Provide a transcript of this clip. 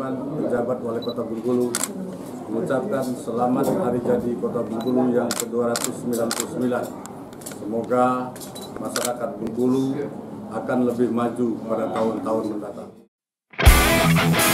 teman-teman pejabat Wali Kota Bengkulu mengucapkan selamat hari jadi Kota Bengkulu yang ke-299. Semoga masyarakat Bengkulu akan lebih maju pada tahun-tahun mendatang.